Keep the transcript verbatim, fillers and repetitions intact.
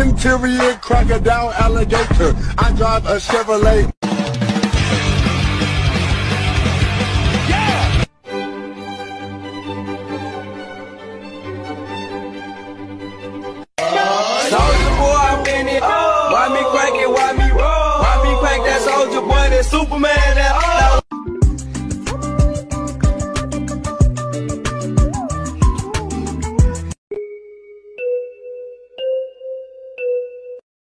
interior crocodile alligator. I drive a Chevrolet. Soldier boy, I'm in it. Why me crank it? Why me roll? Why me crank that soldier boy? That Superman. That